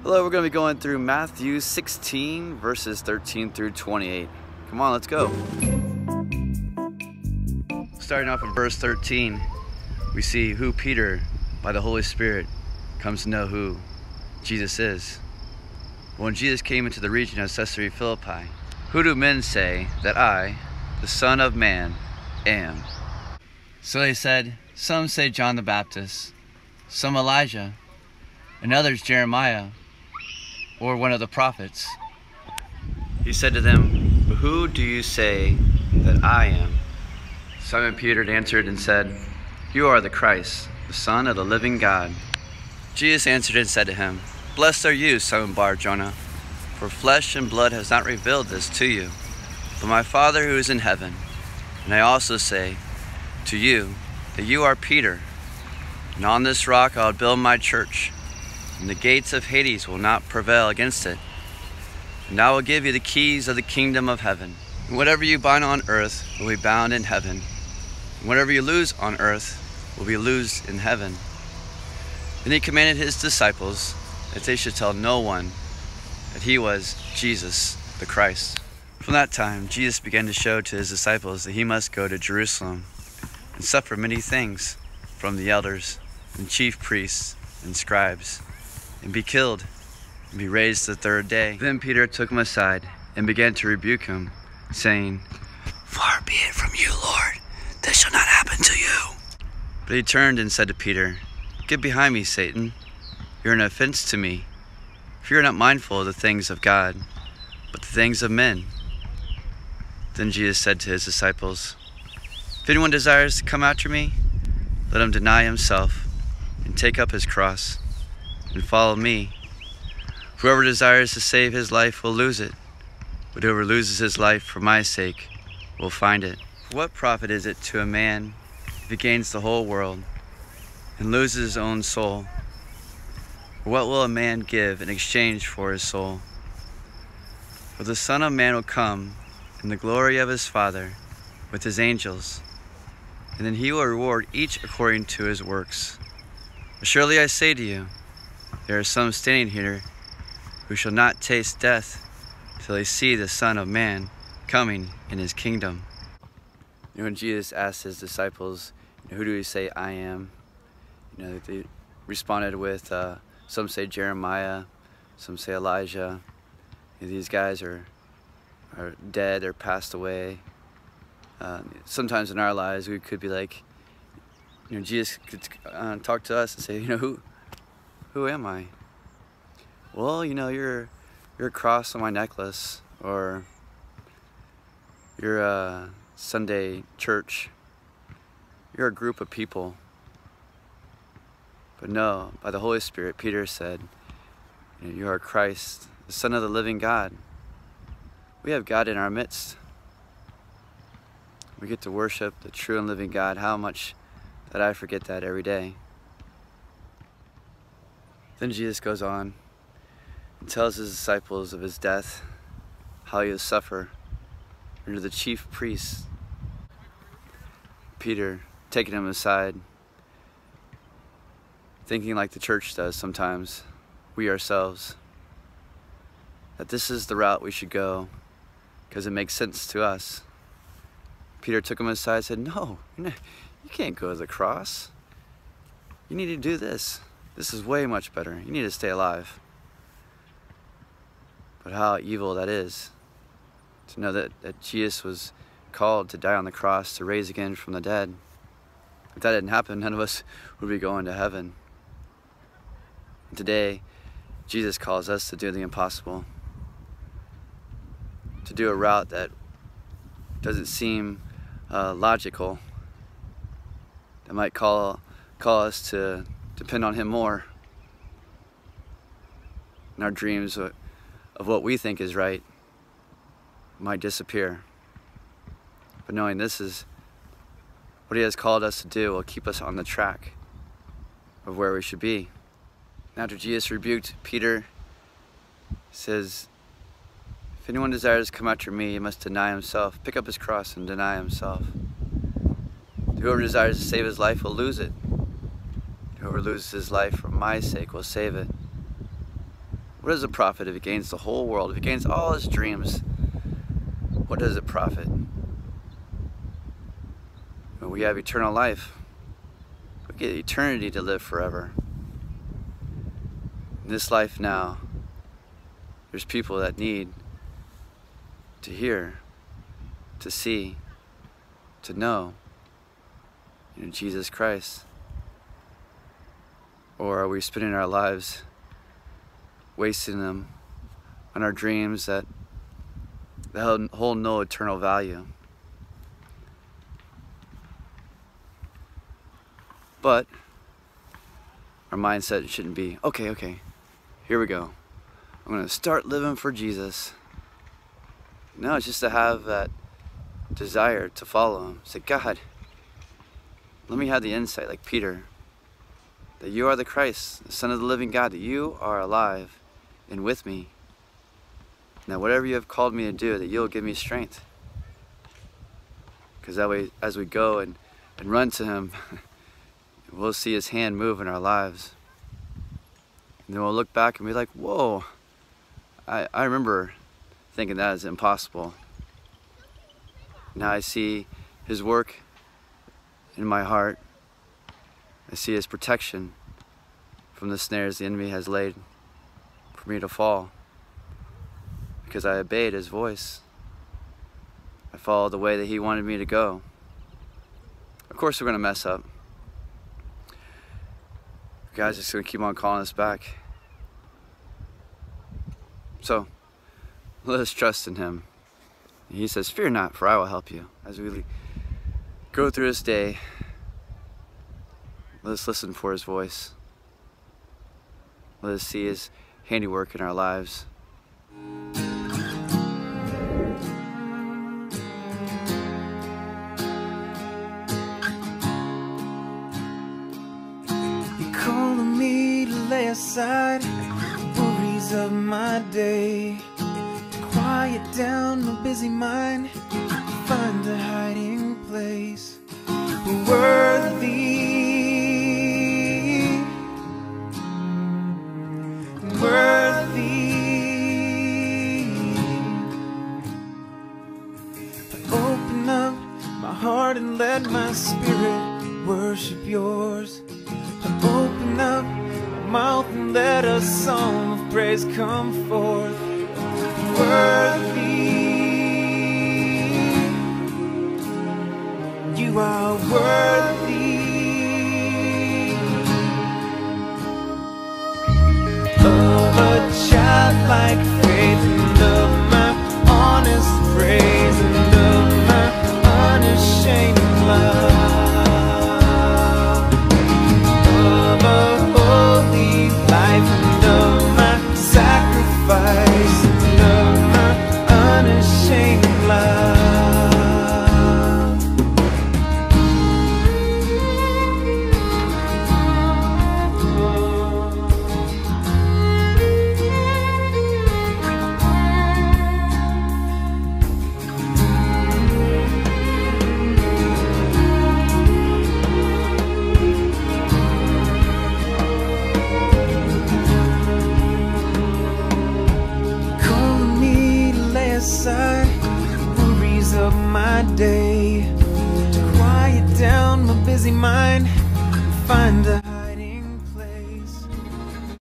Hello, we're going to be going through Matthew 16 verses 13 through 28. Come on, let's go. Starting off in verse 13, we see who Peter, by the Holy Spirit, comes to know who Jesus is. When Jesus came into the region of Caesarea Philippi, who do men say that I, the Son of Man, am? So they said, some say John the Baptist, some Elijah, and others Jeremiah, or one of the prophets. He said to them, but who do you say that I am? Simon Peter answered and said, you are the Christ, the Son of the living God. Jesus answered and said to him, blessed are you, Simon Bar-Jonah, for flesh and blood has not revealed this to you, but my Father who is in heaven. And I also say to you that you are Peter, and on this rock I will build my church, and the gates of Hades will not prevail against it. And I will give you the keys of the kingdom of heaven. And whatever you bind on earth will be bound in heaven, and whatever you loose on earth will be loosed in heaven. Then he commanded his disciples that they should tell no one that he was Jesus the Christ. From that time, Jesus began to show to his disciples that he must go to Jerusalem and suffer many things from the elders and chief priests and scribes, and be killed, and be raised the third day. Then Peter took him aside and began to rebuke him, saying, far be it from you, Lord, this shall not happen to you. But he turned and said to Peter, get behind me, Satan. You're an offense to me, for you're not mindful of the things of God, but the things of men. Then Jesus said to his disciples, if anyone desires to come after me, let him deny himself and take up his cross and follow me. Whoever desires to save his life will lose it, but whoever loses his life for my sake will find it. What profit is it to a man if he gains the whole world and loses his own soul? Or what will a man give in exchange for his soul? For the Son of Man will come in the glory of his Father with his angels, and then he will reward each according to his works. But surely I say to you, there are some standing here who shall not taste death till they see the Son of Man coming in his kingdom. When Jesus asked his disciples, who do you say I am? They responded with, some say Jeremiah, some say Elijah. These guys are dead or passed away. Sometimes in our lives we could be like, Jesus could talk to us and say, who am I? Well, you're a cross on my necklace, or you're a Sunday church. You're a group of people. But no, by the Holy Spirit, Peter said, you are Christ, the Son of the living God. We have God in our midst. We get to worship the true and living God. How much that I forget that every day. Then Jesus goes on and tells his disciples of his death, how he will suffer under the chief priests. Peter, taking him aside, thinking like the church does sometimes, we ourselves, that this is the route we should go because it makes sense to us. Peter took him aside and said, no, you can't go to the cross. You need to do this. This is way much better. You need to stay alive. But how evil that is, to know that Jesus was called to die on the cross, to raise again from the dead. If that didn't happen, none of us would be going to heaven. And today, Jesus calls us to do the impossible, to do a route that doesn't seem logical, that might call us to depend on him more, and our dreams of what we think is right might disappear. But knowing this is what he has called us to do will keep us on the track of where we should be. After Jesus rebuked Peter, he says, if anyone desires to come after me, he must deny himself, pick up his cross and deny himself. Whoever desires to save his life will lose it. Whoever loses his life for my sake will save it. What does it profit if he gains the whole world? If he gains all his dreams, what does it profit? When we have eternal life, we get eternity to live forever. In this life now, there's people that need to hear, to see, to know Jesus Christ. Or are we spending our lives wasting them on our dreams that hold no eternal value? But our mindset shouldn't be, okay, here we go. I'm going to start living for Jesus. No, it's just to have that desire to follow him. Say, God, let me have the insight like Peter, that you are the Christ, the Son of the living God, that you are alive and with me. Now whatever you have called me to do, that you'll give me strength. Because that way, as we go and run to him, we'll see his hand move in our lives. And then we'll look back and be like, whoa, I remember thinking that is impossible. Now I see his work in my heart. I see his protection from the snares the enemy has laid for me to fall. Because I obeyed his voice. I followed the way that he wanted me to go. Of course we're going to mess up. God's just going to keep on calling us back. So, let us trust in him. He says, fear not, for I will help you. As we go through this day, let us listen for his voice. Let us see his handiwork in our lives. You're calling me to lay aside the worries of my day, to quiet down my busy mind, find a hiding place. Worthy, open up my heart and let my spirit worship yours. Open up my mouth and let a song of praise come forth. Worthy, you are worthy of a childlike faith, and of my honest praise, and of my unashamed love, of a holy life, and of my sacrifice, and of my unashamed love. Aside worries of my day, to quiet down my busy mind and find a